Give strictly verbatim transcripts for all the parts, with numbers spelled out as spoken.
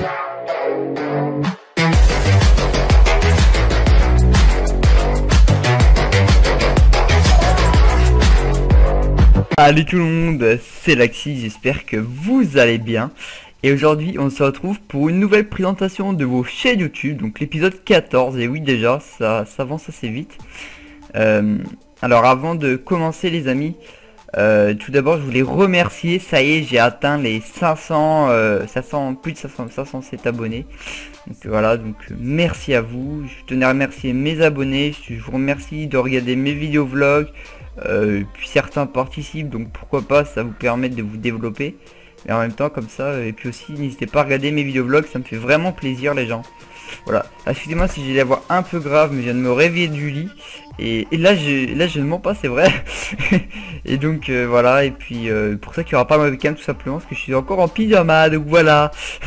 Salut tout le monde, c'est Laxi, j'espère que vous allez bien. Et aujourd'hui on se retrouve pour une nouvelle présentation de vos chaînes YouTube, donc l'épisode quatorze, et oui déjà, ça, ça avance assez vite. Euh, alors avant de commencer les amis, euh, tout d'abord je voulais remercier, ça y est j'ai atteint les cinq cents, euh, cinq cents, plus de cinq cents, cinq cent sept abonnés. Donc voilà, donc merci à vous, je tenais à remercier mes abonnés, je vous remercie de regarder mes vidéos vlogs. Euh, puis certains participent, donc pourquoi pas, ça vous permet de vous développer. Et en même temps comme ça, et puis aussi n'hésitez pas à regarder mes vidéos vlogs, ça me fait vraiment plaisir les gens. Voilà, excusez-moi si j'ai la voix un peu grave, mais je viens de me réveiller du lit. Et, et là, je, là je ne mens pas, c'est vrai. Et donc euh, voilà, et puis euh, pour ça qu'il n'y aura pas ma webcam tout simplement, parce que je suis encore en pyjama, donc voilà.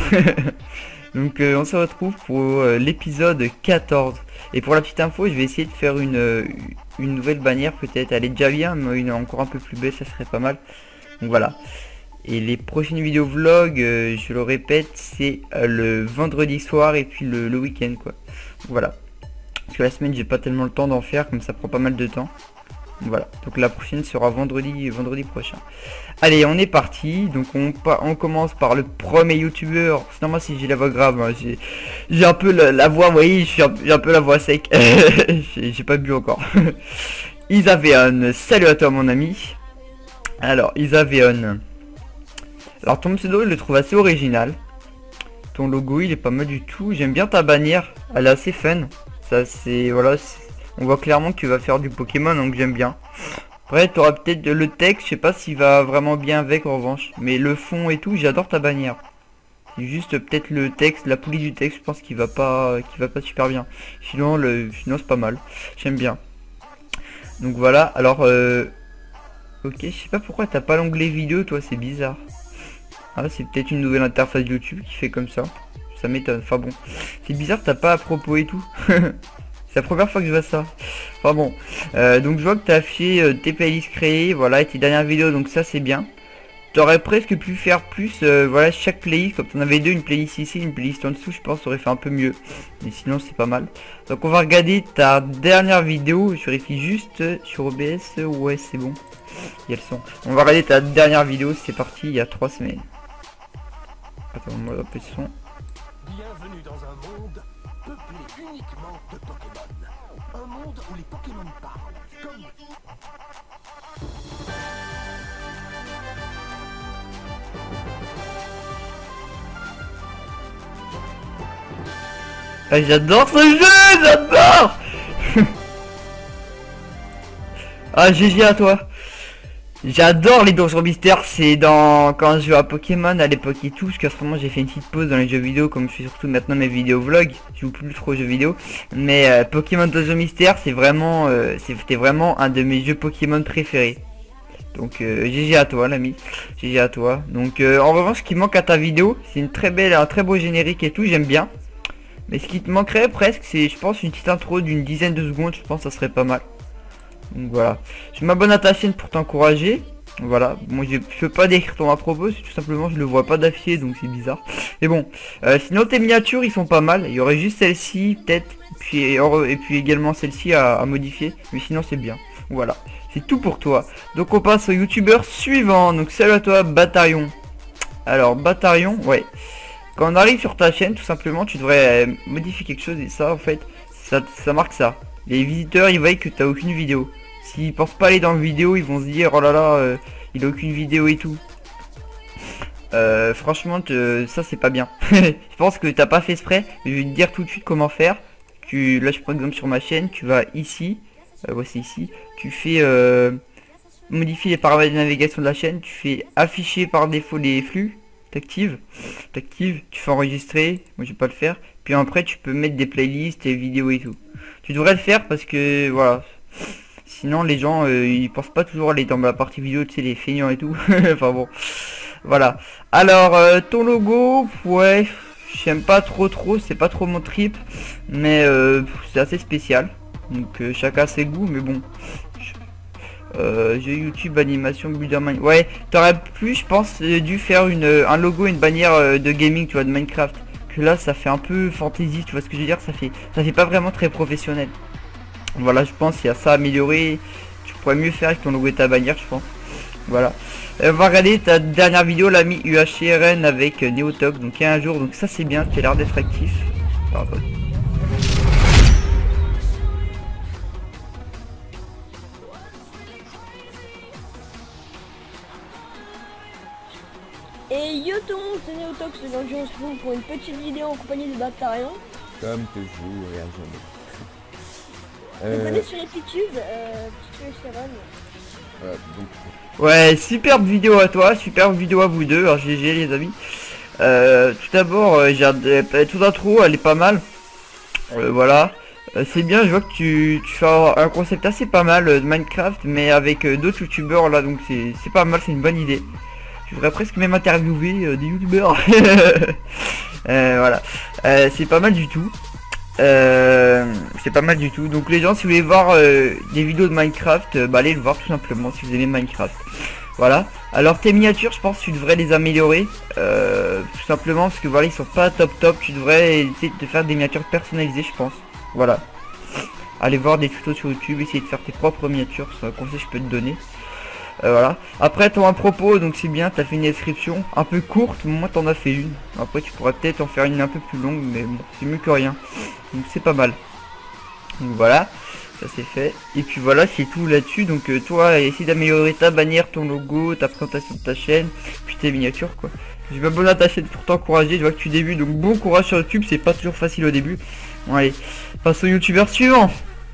Donc euh, on se retrouve pour euh, l'épisode quatorze. Et pour la petite info, je vais essayer de faire une, euh, une nouvelle bannière peut-être. Elle est déjà bien, mais une encore un peu plus belle, ça serait pas mal. Donc voilà. Et les prochaines vidéos vlog, euh, je le répète, c'est euh, le vendredi soir et puis le, le week-end quoi. Donc, voilà. Parce que la semaine, j'ai pas tellement le temps d'en faire, comme ça prend pas mal de temps. Voilà, donc la prochaine sera vendredi vendredi prochain. Allez, on est parti. Donc on, on commence par le premier youtubeur. Sinon moi si j'ai la voix grave, hein, j'ai un peu la, la voix, vous voyez, j'ai un, un peu la voix sec. J'ai pas bu encore. Isaveon, salut à toi mon ami. Alors Isaveon, alors ton pseudo je le trouve assez original. Ton logo il est pas mal du tout. J'aime bien ta bannière, elle est assez fun. Ça c'est, voilà, on voit clairement que tu vas faire du Pokémon, donc j'aime bien. Après tu auras peut-être le texte, je sais pas s'il va vraiment bien avec en revanche. Mais le fond et tout, j'adore ta bannière. C'est juste peut-être le texte, la police du texte, je pense qu'il va pas qu'il va pas super bien. Sinon le sinon c'est pas mal. J'aime bien. Donc voilà, alors euh, ok, je sais pas pourquoi t'as pas l'onglet vidéo toi, c'est bizarre. Ah c'est peut-être une nouvelle interface YouTube qui fait comme ça. Ça m'étonne, enfin bon. C'est bizarre, t'as pas à propos et tout. C'est la première fois que je vois ça. Enfin bon, euh, donc je vois que tu as affiché euh, tes playlists créées, voilà, et tes dernières vidéos, donc ça c'est bien. Tu aurais presque pu faire plus, euh, voilà, chaque playlist, comme tu en avais deux, une playlist ici, une playlist en dessous, je pense ça aurait fait un peu mieux. Mais sinon c'est pas mal. Donc on va regarder ta dernière vidéo, je vérifie juste euh, sur O B S, euh, ouais c'est bon. Il y a le son. On va regarder ta dernière vidéo, c'est parti il y a trois semaines. Attends, on va appeler le son. Bienvenue dans un monde peuplé uniquement de Pokémon. Un monde où les Pokémon parlent, comme... Ah, j'adore ce jeu, j'adore. Ah, G G à toi. J'adore les donjons mystères, c'est dans quand je joue à Pokémon à l'époque et tout, parce qu'à ce moment j'ai fait une petite pause dans les jeux vidéo, comme je fais surtout maintenant mes vidéos vlogs, je joue plus trop aux jeux vidéo, mais euh, Pokémon donjons mystères c'est vraiment, euh, c'était vraiment un de mes jeux Pokémon préférés. Donc euh, G G à toi l'ami, G G à toi. Donc euh, en revanche ce qui manque à ta vidéo, c'est une très belle, un très beau générique et tout, j'aime bien. Mais ce qui te manquerait presque, c'est je pense une petite intro d'une dizaine de secondes, je pense que ça serait pas mal. Donc voilà, je m'abonne à ta chaîne pour t'encourager. Voilà, moi je peux pas décrire ton à propos, c'est tout simplement je le vois pas d'afficher donc c'est bizarre. Mais bon, euh, sinon tes miniatures ils sont pas mal, il y aurait juste celle-ci peut-être, puis et puis également celle-ci à, à modifier, mais sinon c'est bien. Voilà, c'est tout pour toi. Donc on passe au youtubeur suivant, donc salut à toi Batarion. Alors Batarion, ouais, quand on arrive sur ta chaîne tout simplement tu devrais euh, modifier quelque chose et ça en fait, ça, ça marque ça. Les visiteurs ils voient que t'as aucune vidéo. S'ils pensent pas aller dans le vidéo, ils vont se dire oh là là, euh, il a aucune vidéo et tout. Euh, franchement, te, ça c'est pas bien. Je pense que t'as pas fait exprès. Je vais te dire tout de suite comment faire. Tu, là je prends exemple sur ma chaîne, tu vas ici, euh, ouais c'est ici. Tu fais euh, modifier les paramètres de navigation de la chaîne. Tu fais afficher par défaut les flux. T'actives, t'actives, tu fais enregistrer. Moi je vais pas le faire. Puis après tu peux mettre des playlists et vidéos et tout. Tu devrais le faire parce que voilà. Sinon les gens euh, ils pensent pas toujours aller dans la partie vidéo, tu sais les feignants et tout. Enfin bon. Voilà. Alors euh, ton logo, ouais, j'aime pas trop trop, c'est pas trop mon trip. Mais euh, c'est assez spécial. Donc euh, chacun ses goûts, mais bon. Euh, jeu YouTube, animation, Builderman. Ouais, t'aurais plus, je pense, euh, dû faire une, un logo, une bannière euh, de gaming, tu vois, de Minecraft. que là ça fait un peu fantasy, tu vois ce que je veux dire, ça fait ça fait pas vraiment très professionnel. Voilà, je pense qu'il y a ça à améliorer, tu pourrais mieux faire avec ton logo et ta bannière, je pense. Voilà, euh, on va regarder ta dernière vidéo, l'ami U H C R N avec euh, Neotox, donc il y a un jour, donc ça c'est bien, tu as l'air d'être actif. Pardon. Et yo tout le monde, c'est Neotox, aujourd'hui on se retrouve pour une petite vidéo en compagnie de Bactarion. Comme toujours, et à jamais. Vous Euh, connaissez sur YouTube, euh, petit U H C R N. voilà, donc, Ouais, superbe vidéo à toi, superbe vidéo à vous deux, alors G G les amis. Euh, tout d'abord, euh, j'ai euh, toute intro, elle est pas mal. Euh, voilà, euh, c'est bien, je vois que tu, tu fais un concept assez pas mal euh, de Minecraft, mais avec euh, d'autres youtubeurs là, donc c'est pas mal, c'est une bonne idée. Je voudrais presque même interviewer euh, des youtubeurs. euh, voilà, euh, c'est pas mal du tout. Euh, c'est pas mal du tout. Donc les gens, si vous voulez voir euh, des vidéos de Minecraft, euh, bah allez le voir tout simplement si vous aimez Minecraft. Voilà. Alors tes miniatures, je pense que tu devrais les améliorer, euh, tout simplement parce que voilà, ils sont pas top top. Tu devrais essayer de faire des miniatures personnalisées, je pense. Voilà. Allez voir des tutos sur YouTube, essayer de faire tes propres miniatures, c'est un conseil que je peux te donner. Euh, voilà. Après ton à propos, donc c'est bien, t'as fait une description un peu courte, moi t'en as fait une. Après tu pourrais peut-être en faire une un peu plus longue, mais bon, c'est mieux que rien. Donc c'est pas mal. Donc voilà, ça c'est fait. Et puis voilà, c'est tout là-dessus. Donc euh, toi, essaye d'améliorer ta bannière, ton logo, ta présentation de ta chaîne, puis tes miniatures quoi. Je m'abonne à ta chaîne pour t'encourager, je vois que tu débutes, donc bon courage sur YouTube, c'est pas toujours facile au début. Bon allez, passe au youtubeur suivant.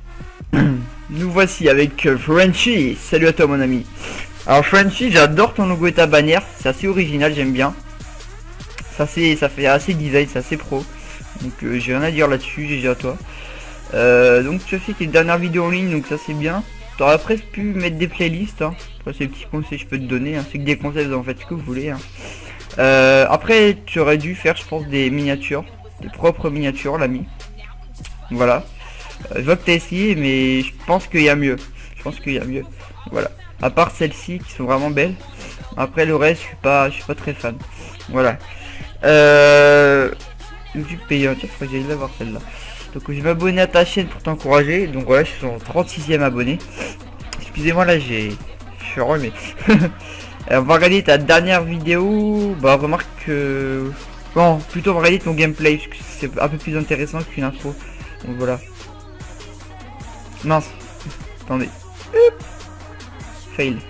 Nous voici avec euh, Frenchy. Salut à toi mon ami. Alors Frenchy, j'adore ton logo et ta bannière, c'est assez original, j'aime bien. Ça, ça fait assez design, c'est assez pro. Donc euh, j'ai rien à dire là-dessus, G G à toi. Euh, donc tu as fait tes dernières vidéos en ligne, donc ça c'est bien. Tu aurais presque pu mettre des playlists. Hein. Après c'est des petits conseils que je peux te donner, hein. C'est que des conseils, vous en faites ce que vous voulez. Hein. Euh, après tu aurais dû faire je pense des miniatures, des propres miniatures l'ami. Voilà. Euh, je vois que tu as essayé mais je pense qu'il y a mieux. Je pense qu'il y a mieux. Voilà. À part celles-ci qui sont vraiment belles. Après le reste je suis pas je suis pas très fan. Voilà. Euh... YouTube payant, tiens, faudrait que j'aille la voir celle-là. Donc je vais m'abonner à ta chaîne pour t'encourager. Donc voilà, je suis en trente-sixième abonné. Excusez-moi là, j'ai... Je suis enrhumé. On va regarder ta dernière vidéo. Bah remarque que... Bon, plutôt on va regarder ton gameplay, parce que c'est un peu plus intéressant qu'une intro. Donc voilà. Mince. Attendez. Fail.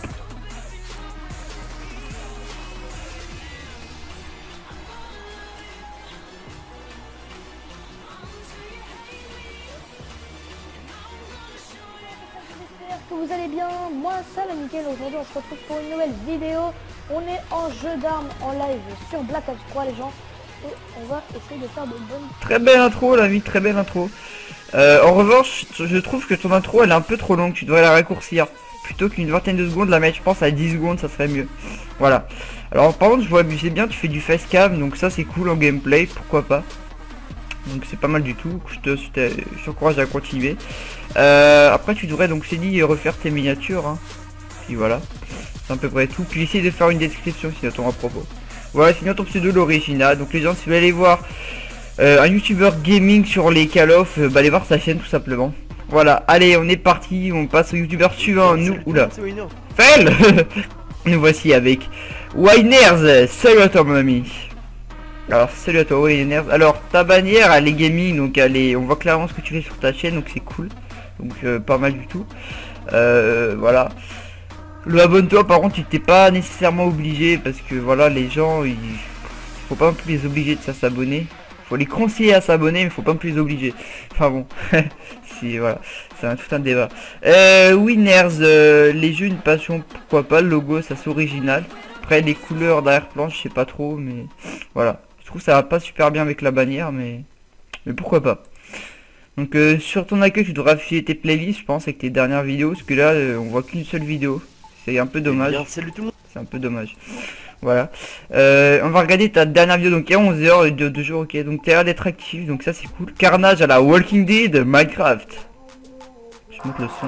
J'espère que vous allez bien, moi ça va nickel. Aujourd'hui on se retrouve pour une nouvelle vidéo. On est en jeu d'armes en live sur Black Ops trois les gens. Et on va essayer de faire de bonnes... Très belle intro l'ami, très belle intro. Euh, en revanche, je trouve que ton intro elle est un peu trop longue, tu devrais la raccourcir. Plutôt qu'une vingtaine de secondes, la mettre je pense à dix secondes, ça serait mieux. Voilà. Alors par contre je vois abuser bien, tu fais du facecam, donc ça c'est cool en gameplay, pourquoi pas. Donc c'est pas mal du tout, je te, je t'encourage à continuer. Euh, après tu devrais donc c'est dit refaire tes miniatures. Hein. Puis voilà, c'est à peu près tout. Puis essayer de faire une description sinon ton à propos. Voilà, sinon ton pseudo l'original. Donc les gens si vous voulez aller voir euh, un youtubeur gaming sur les Call of, euh, bah allez voir sa chaîne tout simplement. Voilà, allez on est parti, on passe au youtubeur suivant. Nous, oula, fail. Nous voici avec Winers. Salut à toi mon ami. Alors salut à toi Winers. Alors ta bannière elle est gaming, donc elle est, on voit clairement ce que tu fais sur ta chaîne, donc c'est cool. Donc euh, pas mal du tout. Euh, voilà. Le abonne-toi par contre tu t'es pas nécessairement obligé, parce que voilà les gens il faut pas non plus les obliger de s'abonner. Faut les conseiller à s'abonner mais faut pas non plus les obliger. Enfin bon. C'est voilà, c'est un, tout un débat. Euh, Winners, euh, les jeux une passion, pourquoi pas, le logo ça c'est original. Après les couleurs d'arrière-plan je sais pas trop, mais voilà. Je trouve que ça va pas super bien avec la bannière, mais mais pourquoi pas. Donc euh, sur ton accueil tu devrais afficher tes playlists je pense avec tes dernières vidéos, parce que là euh, on voit qu'une seule vidéo. C'est un peu dommage. salut tout le monde. C'est un peu dommage. Voilà. Euh, on va regarder ta dernière vidéo, donc il y a onze heures de deux jours, ok. Donc t'as l'air d'être actif, donc ça c'est cool. Carnage à la Walking Dead Minecraft. Je monte le son.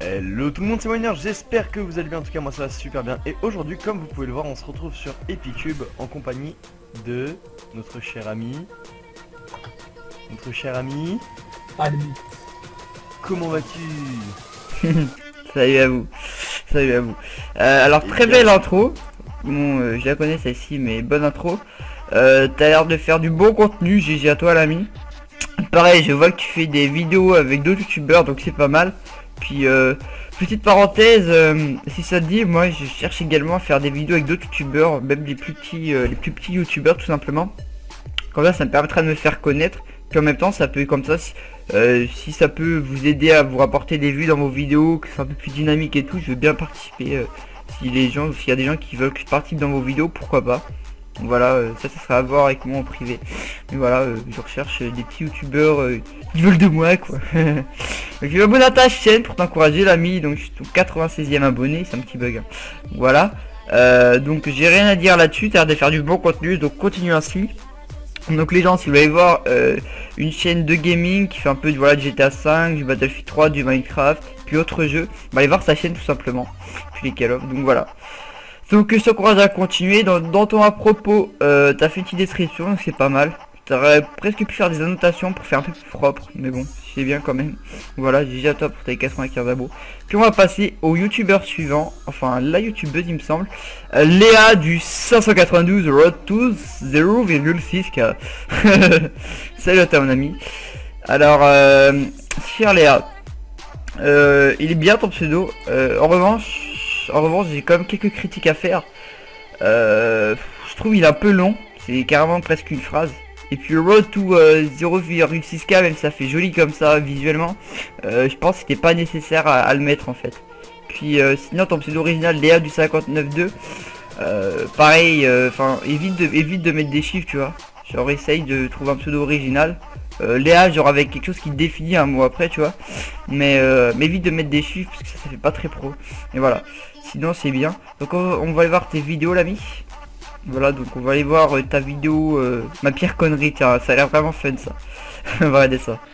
Hello tout le monde, c'est Miner, j'espère que vous allez bien, en tout cas moi ça va super bien. Et aujourd'hui, comme vous pouvez le voir, on se retrouve sur Epicube en compagnie de notre cher ami. Notre cher ami. Albi. Comment vas-tu? Salut à vous. Salut à vous. Euh, alors Et très bien. belle intro. Bon, euh, je la connais celle-ci, mais bonne intro. Euh, T'as l'air de faire du bon contenu, G G à toi l'ami. Pareil, je vois que tu fais des vidéos avec d'autres youtubeurs, donc c'est pas mal. Puis euh, petite parenthèse, euh, si ça te dit, moi je cherche également à faire des vidéos avec d'autres youtubeurs, même les plus petits, euh, les plus petits youtubeurs tout simplement. Comme ça, ça me permettra de me faire connaître. Puis en même temps, ça peut comme ça, si, euh, si ça peut vous aider à vous rapporter des vues dans vos vidéos, que c'est un peu plus dynamique et tout, je veux bien participer. Euh, si les gens, s'il y a des gens qui veulent que je participe dans vos vidéos, pourquoi pas. Donc voilà, euh, ça, ça sera à voir avec moi en privé. Mais voilà, euh, je recherche euh, des petits youtubeurs euh, qui veulent de moi, quoi. Donc je m'abonne à ta chaîne pour t'encourager, l'ami. Donc je suis ton quatre-vingt-seizième abonné, c'est un petit bug. Hein. Voilà. Euh, donc j'ai rien à dire là-dessus, t'as l'air de faire du bon contenu, donc continue ainsi. Donc les gens, si vous voulez voir euh, une chaîne de gaming qui fait un peu de, voilà, de G T A cinq, du Battlefield trois, du Minecraft, puis autres jeux, bah allez voir sa chaîne tout simplement. Puis les Call of, donc voilà. Donc je t'encourage à continuer. Dans, dans ton à propos, euh, t'as fait une petite description, donc c'est pas mal. T'aurais presque pu faire des annotations pour faire un peu plus propre, mais bon, c'est bien quand même. Voilà, j'ai déjà top pour tes quatre-vingt-quinze abos. Puis on va passer au youtubeur suivant, enfin la youtubeuse il me semble, euh, Léa du cinq cent quatre-vingt-douze Road to zéro virgule six K. Salut à toi mon ami. Alors, euh, chère Léa, euh, il est bien ton pseudo. Euh, en revanche, en revanche j'ai quand même quelques critiques à faire. Euh, je trouve il est un peu long, c'est carrément presque une phrase. Et puis le Road to euh, zéro virgule six K, même si ça fait joli comme ça visuellement, euh, je pense que c'était pas nécessaire à, à le mettre en fait. Puis euh, sinon ton pseudo original Léa du cinquante-neuf deux, euh, pareil, enfin euh, évite, de, évite de mettre des chiffres, tu vois. Genre essaye de trouver un pseudo original. Euh, Léa genre avec quelque chose qui définit un mot après, tu vois. Mais, euh, mais évite de mettre des chiffres parce que ça, ça fait pas très pro. Et voilà, sinon c'est bien. Donc on, on va aller voir tes vidéos l'ami. Voilà, donc on va aller voir euh, ta vidéo, euh, ma pire connerie, tiens, ça a l'air vraiment fun ça. On va regarder ça.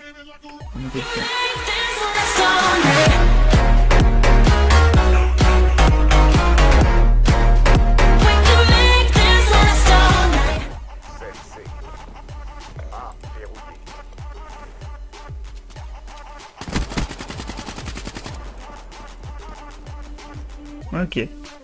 Ok.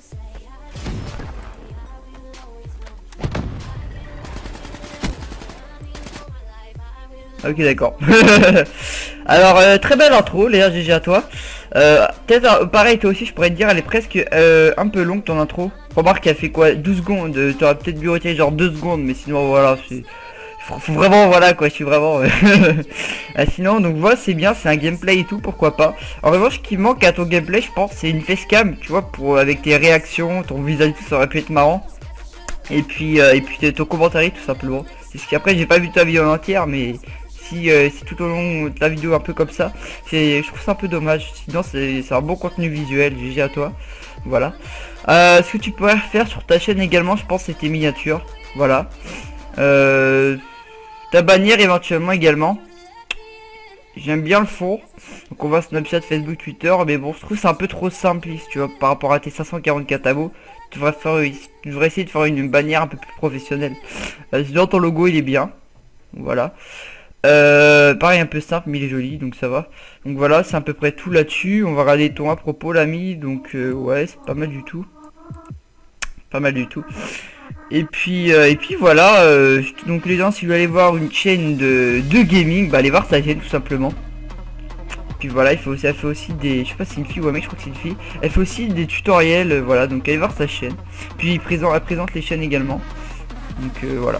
Ok d'accord. Alors euh, très belle intro, Léa, G G à toi. Euh, Peut-être euh, pareil toi aussi je pourrais te dire elle est presque euh, un peu longue ton intro. Remarque qu'elle fait quoi, douze secondes, tu aurais peut-être dû retirer genre deux secondes, mais sinon voilà, c'est faut, faut vraiment voilà quoi, je suis vraiment ah, sinon donc voilà c'est bien, c'est un gameplay et tout, pourquoi pas. En revanche ce qui manque à ton gameplay je pense c'est une facecam, tu vois, pour avec tes réactions, ton visage et tout, ça aurait pu être marrant. Et puis euh, et puis ton commentaire tout simplement. C'est ce qu'après j'ai pas vu ta vidéo en entière mais si, euh, si tout au long de la vidéo un peu comme ça, c'est, je trouve ça un peu dommage. Sinon c'est un bon contenu visuel, G G à toi. Voilà. Euh, ce que tu pourrais faire sur ta chaîne également, je pense, c'est tes miniatures. Voilà. Euh, ta bannière éventuellement également. J'aime bien le fond. Donc on voit Snapchat, Facebook, Twitter. Mais bon, je trouve c'est un peu trop simpliste, tu vois, par rapport à tes cinq cent quarante-quatre abos. Tu devrais, faire, tu devrais essayer de faire une bannière un peu plus professionnelle. Euh, sinon ton logo il est bien. Voilà. Euh, pareil un peu simple mais il est joli donc ça va. Donc voilà c'est à peu près tout là-dessus. On va regarder ton à propos l'ami. Donc euh, ouais c'est pas mal du tout. Pas mal du tout. Et puis euh, et puis voilà euh, donc les gens si vous allez voir une chaîne de, de gaming, bah allez voir sa chaîne tout simplement. Puis voilà il faut aussi, elle fait aussi des, je sais pas si c'est une fille ou un mec, je crois que c'est une fille. Elle fait aussi des tutoriels, euh, voilà donc allez voir sa chaîne. Puis il présente, elle présente les chaînes également. Donc euh, voilà.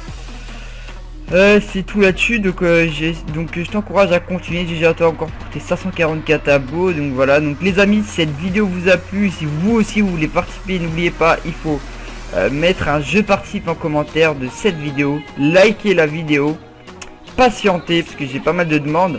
Euh, c'est tout là-dessus, donc, euh, donc je t'encourage à continuer, G G à toi encore pour tes cinq cent quarante-quatre abos, donc voilà, donc les amis, si cette vidéo vous a plu, si vous aussi vous voulez participer, n'oubliez pas, il faut euh, mettre un je participe en commentaire de cette vidéo, liker la vidéo, patienter, parce que j'ai pas mal de demandes,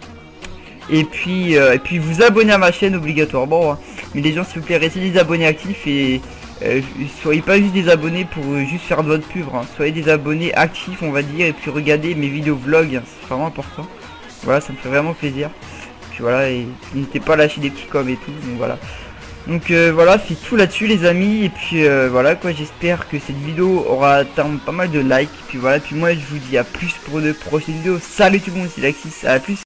et puis, euh, et puis vous abonner à ma chaîne obligatoirement, hein. Mais les gens s'il vous plaît, restez des abonnés actifs et... Euh, soyez pas juste des abonnés pour euh, juste faire de votre pub, hein. Soyez des abonnés actifs on va dire et puis regardez mes vidéos vlogs, hein. C'est vraiment important. Voilà ça me fait vraiment plaisir. puis voilà, et n'hésitez pas à lâcher des petits coms et tout, donc voilà. Donc euh, voilà, c'est tout là-dessus les amis, et puis euh, voilà quoi, j'espère que cette vidéo aura atteint pas mal de likes, et puis voilà, puis moi je vous dis à plus pour de prochaines vidéos. Salut tout le monde, c'est Laxis, à plus.